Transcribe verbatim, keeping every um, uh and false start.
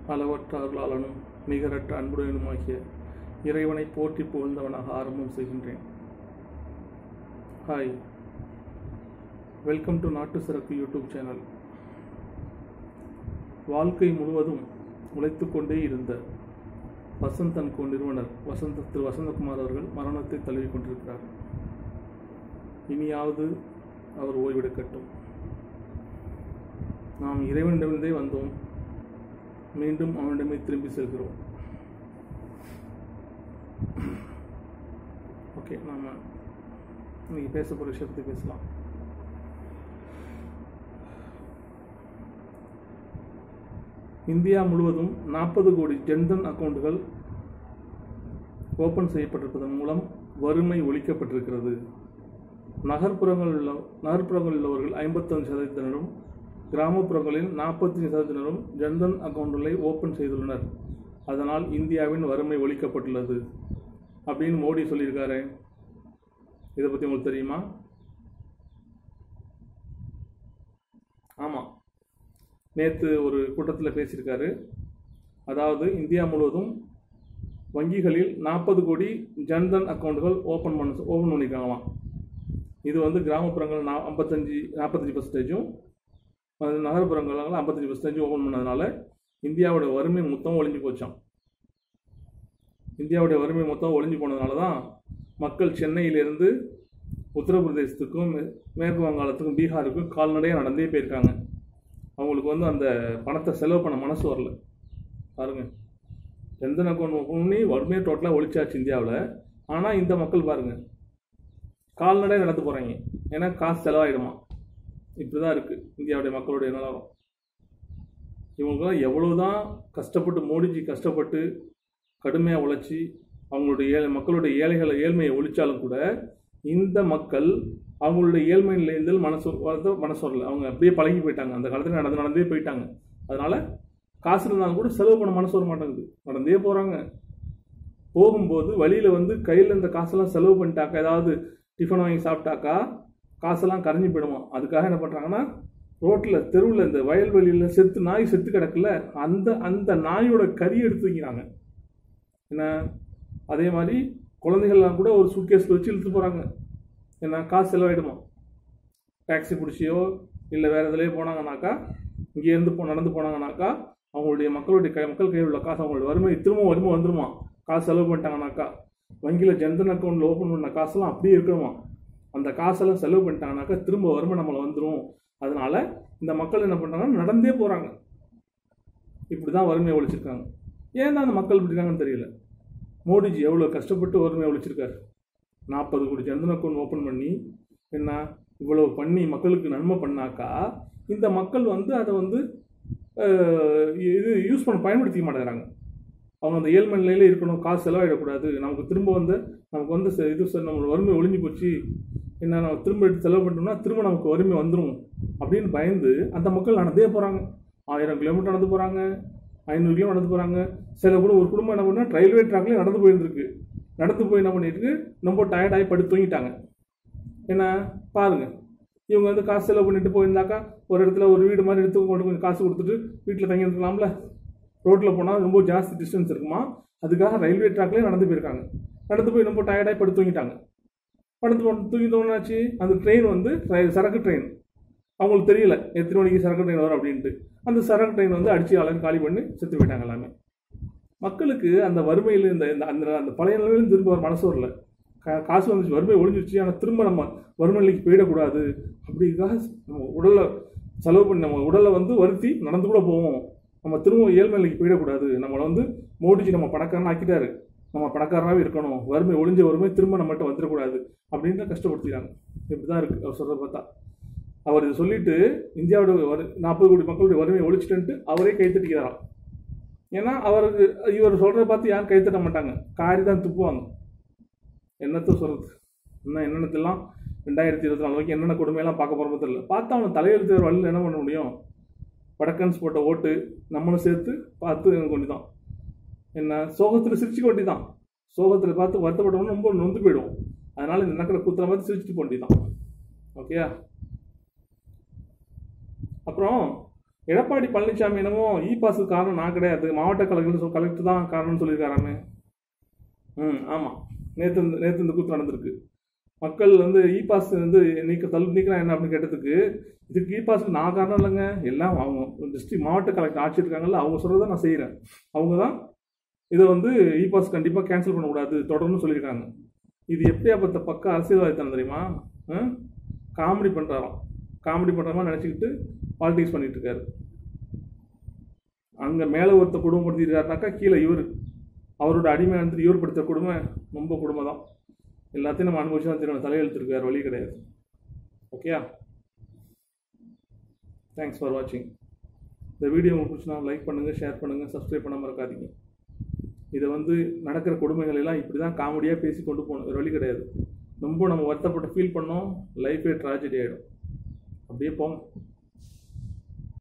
அளவற்ற அருளாளனும் நிகரற்ற அன்புடனுமாகிய இறைவனை போற்றி புகழ்ந்தவனாக ஆரம்பம் செய்கின்றேன். ஹாய், வெல்கம் டு நாட்டு சிறப்பு யூடியூப் சேனல். வாழ்க்கை முழுவதும் உழைத்து கொண்டே இருந்த வசந்த் அண்ட் கோ நிறுவனர் வசந்த திரு வசந்தகுமார் அவர்கள் மரணத்தை தழுவி கொண்டிருக்கிறார். இனியாவது அவர் ஓய்வெடுக்கட்டும். நாம் இறைவனிடமிருந்தே வந்தோம், மீண்டும் அவனிடமே திரும்பி செல்கிறோம். ஓகே, நாம் இன்னைக்கு பேச போகிற விஷயத்தை பேசலாம். இந்தியா முழுவதும் நாற்பது கோடி ஜன்தன் அக்கௌண்டுகள் ஓப்பன் செய்யப்பட்டிருப்பதன் மூலம் வறுமை ஒழிக்கப்பட்டிருக்கிறது. நகர்ப்புறங்களில் உள்ள நகர்ப்புறங்களில் உள்ளவர்கள் ஐம்பத்தஞ்சு சதவீதத்தினரும் கிராமப்புறங்களில் நாற்பத்தஞ்சு சதவீதத்தினரும் ஜன்தன் அக்கௌண்டுகளை ஓப்பன் செய்துள்ளனர். அதனால் இந்தியாவின் வறுமை ஒழிக்கப்பட்டுள்ளது அப்படின்னு மோடி சொல்லியிருக்காரு. இதை பற்றி உங்களுக்கு தெரியுமா? ஆமாம், நேற்று ஒரு கூட்டத்தில் பேசியிருக்காரு. அதாவது இந்தியா முழுவதும் வங்கிகளில் நாற்பது கோடி ஜன்தன் அக்கௌண்டுகள் ஓப்பன் பண்ண ஓப்பன் பண்ணியிருக்காங்களாம். இது வந்து கிராமப்புறங்கள் நா ஐம்பத்தஞ்சு நாற்பத்தஞ்சு பர்சன்டேஜும் நகர்ப்புறங்கள் ஐம்பத்தஞ்சு பர்சன்டேஜும் ஓப்பன் பண்ணதுனால இந்தியாவுடைய வறுமை மொத்தம் ஒழிஞ்சு போச்சான். இந்தியாவுடைய வறுமை மொத்தம் ஒழிஞ்சு போனதுனால தான் மக்கள் சென்னையிலேருந்து உத்தரப்பிரதேசத்துக்கும் மேற்கு வங்காளத்துக்கும் பீகாருக்கும் கால்நடையாக நடந்தே போயிருக்காங்க. அவங்களுக்கு வந்து அந்த பணத்தை செலவு பண்ண மனசு வரல. பாருங்கள், ஜன்தன் அக்கௌண்ட் பண்ணி வறுமையை டோட்டலாக ஒழிச்சாச்சு இந்தியாவில். ஆனால் இந்த மக்கள் பாருங்கள் கால்நடையாக நடந்து போகிறாங்க. ஏன்னா காசு செலவாயிடுமா. இப்படி தான் இருக்குது இந்தியாவுடைய மக்களுடைய நிலவரம். இவங்களுக்கெல்லாம் எவ்வளோ தான் கஷ்டப்பட்டு மோடிஜி கஷ்டப்பட்டு கடுமையாக உழைச்சி அவங்களுடைய ஏழை மக்களுடைய ஏழைகளை ஏழ்மையை ஒழிச்சாலும் கூட இந்த மக்கள் அவங்களுடைய ஏழ்மையிலேருந்து மனசு வரத மனசு வரல. அவங்க அப்படியே பழகி போயிட்டாங்க. அந்த காலத்தில் நடந்து நடந்தே போயிட்டாங்க. அதனால் காசு இருந்தாலும் கூட செலவு பண்ண மனசு வர மாட்டேங்குது. நடந்தே போகிறாங்க. போகும்போது வழியில் வந்து கையில் இந்த காசெல்லாம் செலவு பண்ணிட்டாக்கா, ஏதாவது டிஃபன் வாங்கி சாப்பிட்டாக்கா காசெல்லாம் கரைஞ்சி போயிடுமா. அதுக்காக என்ன பண்ணுறாங்கன்னா, ரோட்டில் தெருவில் இந்த வயல்வெளியில் செத்து நாய் செத்து கிடக்குல, அந்த அந்த நாயோட கறி எடுத்து வைக்கிறாங்க. என்ன, அதே மாதிரி குழந்தைகள்லாம் கூட ஒரு சூட்கேஸில் வச்சு இழுத்து போகிறாங்க. ஏன்னா காசு செலவாயிடுமா. டாக்ஸி பிடிச்சியோ இல்லை வேறு எதுலேயே போனாங்கனாக்கா, இங்கேருந்து போ நடந்து போனாங்கனாக்கா அவங்களுடைய மக்களுடைய கை மக்கள் கையில் உள்ள காசு அவங்களுடைய வறுமை திரும்ப வறுமை வந்துடுமா. காசு செலவு பண்ணிட்டாங்கனாக்கா வங்கியில் ஜன்தன் அக்கௌண்ட்டில் ஓப்பன் பண்ண காசெல்லாம் அப்படியே இருக்கணுமா. அந்த காசெல்லாம் செலவு பண்ணிட்டாங்கனாக்கா திரும்ப வறுமை நம்மளை வந்துடும். அதனால் இந்த மக்கள் என்ன பண்ணுறாங்கன்னா நடந்தே போகிறாங்க. இப்படி தான் வறுமையை ஒழிச்சிருக்காங்க. ஏன் தான் அந்த மக்கள் இப்படி இருக்காங்கன்னு தெரியல. மோடிஜி எவ்வளோ கஷ்டப்பட்டு வறுமையை ஒழிச்சிருக்காரு. நாற்பது கோடி ஜன்தன் அக்கௌண்ட் ஓப்பன் பண்ணி என்ன இவ்வளோ பண்ணி மக்களுக்கு நன்மை பண்ணாக்கா இந்த மக்கள் வந்து அதை வந்து இது யூஸ் பண்ண பயன்படுத்திக்க மாட்டேங்கிறாங்க. அவங்க அந்த ஏழ்மை நிலையில் இருக்கணும், காசு செலவாயிடக்கூடாது, நமக்கு திரும்ப வந்து நமக்கு வந்து இது நம்மளோட வறுமை ஒழிஞ்சு போச்சு, என்ன நம்ம திரும்ப எடுத்து செலவு பண்ணிட்டோம்னா திரும்ப நமக்கு வறுமை வந்துடும் அப்படின்னு பயந்து அந்த மக்கள் நடந்தே போகிறாங்க. ஆயிரம் கிலோமீட்டர் நடந்து போகிறாங்க, ஐநூறு கிலோ நடந்து போகிறாங்க. சில கூட ஒரு குடும்பம் என்ன பண்ணால் ரயில்வே ட்ராக்லேயே நடந்து போயிருந்துருக்கு. நடந்து போய் என்ன பண்ணிட்டு ரொம்ப டயர்டாகி படுத்து தூங்கிட்டாங்க. ஏன்னா பாருங்கள், இவங்க வந்து காசு செலவு பண்ணிட்டு போயிருந்தாக்கா ஒரு இடத்துல ஒரு வீடு மாதிரி எடுத்து கொண்டு கொஞ்சம் காசு கொடுத்துட்டு வீட்டில் தங்கி இருக்கலாம்ல. ரோட்டில் போனால் ரொம்ப ஜாஸ்தி டிஸ்டன்ஸ் இருக்குமா, அதுக்காக ரயில்வே ட்ராக்லேயே நடந்து போயிருக்காங்க. நடந்து போய் ரொம்ப டயர்டாகி படுத்து தூங்கிட்டாங்க. படுத்து தூங்கி தோணாச்சு. அந்த ட்ரெயின் வந்து சரக்கு ட்ரெயின், அவங்களுக்கு தெரியல எத்தனை மணிக்கு சரக்கு ட்ரெயின் வரும் அப்படின்ட்டு. அந்த சரக்கு ட்ரெயின் வந்து அடித்து ஆளுங்க காலி பண்ணி செத்து போயிட்டாங்க எல்லாமே. மக்களுக்கு அந்த வறுமையில் இந்த அந்த அந்த பழைய நிலையிலும் திரும்ப ஒரு மனசு வரல. கா காசு வந்துச்சு, வறுமை ஒழிஞ்சிருச்சு, ஆனால் திரும்ப நம்ம வறுமை நிலைக்கு போயிடக்கூடாது அப்படிக்காக நம்ம உடலை செலவு பண்ணி நம்ம உடலை வந்து வருத்தி நடந்து கூட போவோம். நம்ம திரும்ப ஏழ்மை நிலைக்கு போயிடக்கூடாது. நம்மளை வந்து மோடிஜி நம்ம பணக்காரன் ஆக்கிட்டாரு, நம்ம பணக்காரனாகவே இருக்கணும், வறுமை ஒழிஞ்ச வறுமை திரும்ப நம்மகிட்ட வந்துடக்கூடாது அப்படின்னு கஷ்டப்படுத்திக்கிறாங்க. இப்படி தான் இருக்குது அவர் சொல்கிறத பார்த்தா. அவர் இதை சொல்லிட்டு இந்தியாவோட வரு நாற்பது கோடி மக்களுடைய வறுமையை ஒழிச்சிட்டு அவரே கைத்தட்டிக்கிறாராம். ஏன்னா அவருக்கு இவர் சொல்கிறத பார்த்து யாரும் கைத்தட்ட மாட்டாங்க, காரி தான் துப்புவாங்க. என்னத்தை சொல்கிறது, இன்னும் என்னென்னத்தெல்லாம் ரெண்டாயிரத்தி இருபத்தி நாலு வரைக்கும் என்னென்ன கொடுமையெல்லாம் பார்க்க போகிறோமோ தெரியல. பார்த்தா அவனை தலையெழுத்து வழியில் என்ன பண்ண முடியும். வடக்கன்ஸ் போட்ட ஓட்டு நம்மளும் சேர்த்து பார்த்து கொண்டு தான் என்ன சோகத்தில் சிரிச்சுக்க வேண்டி தான். சோகத்தில் பார்த்து வருத்தப்பட்டவொன்னு ரொம்ப நொந்து போயிடுவோம். அதனால் இந்த நக்கிற கூத்துல பார்த்து சிரிச்சுட்டு போண்டி தான். ஓகே, அப்புறம் எடப்பாடி பழனிசாமி என்னமோ இ பாஸுக்கு காரணம் நான் கிடையாது, மாவட்ட கலெக்டர் கலெக்டர் தான் காரணம்னு சொல்லியிருக்காராமே. ம் ஆமாம், நேற்று நேற்று இந்த கூத்து நடந்திருக்கு. மக்கள் வந்து இ பாஸ் வந்து நீக்க தள்ளு நீக்கிறேன் என்ன அப்படின்னு கேட்டதுக்கு, இதுக்கு இ பாஸுக்கு நான் காரணம் இல்லைங்க, எல்லாம் அவங்க டிஸ்ட்ரிக்ட் மாவட்ட கலெக்டர் ஆட்சி இருக்காங்கல்ல, அவங்க சொல்கிறத நான் செய்கிறேன், அவங்க தான் இதை வந்து இ பாஸ் கண்டிப்பாக கேன்சல் பண்ணக்கூடாது தொடர்ந்து சொல்லியிருக்காங்க. இது எப்படியா பார்த்த பக்க அரசியல்வாதித்தனம் தெரியுமா? காமெடி பண்ணுறாராம், காமெடி பண்ணுற மாதிரி நினச்சிக்கிட்டு பாலிடிக்ஸ் பண்ணிட்டு இருக்காரு. அங்கே மேலே ஒருத்த குடும்பப்படுத்திருக்காருனாக்கா கீழே இவர், அவரோட அடிமை வந்து இவர் படுத்த கொடுமை ரொம்ப கொடுமை தான். எல்லாத்தையும் நம்ம அனுபவிச்சு தான் தெரியும், தலையெழுத்திருக்கார், வழி கிடையாது. ஓகேயா? தேங்க்ஸ் ஃபார் வாட்சிங். இந்த வீடியோ உங்களுக்கு பிடிச்சினா லைக் பண்ணுங்கள், ஷேர் பண்ணுங்கள், சப்ஸ்கிரைப் பண்ணாமல் இருக்காதீங்க. இதை வந்து நடக்கிற கொடுமைகள் எல்லாம் இப்படி தான் காமெடியாக பேசி கொண்டு போகணும், ஒரு வழி கிடையாது. ரொம்ப நம்ம வருத்தப்பட்டு ஃபீல் பண்ணோம், லைஃபே ட்ராஜடி ஆகிடும். அப்படியே போங்க.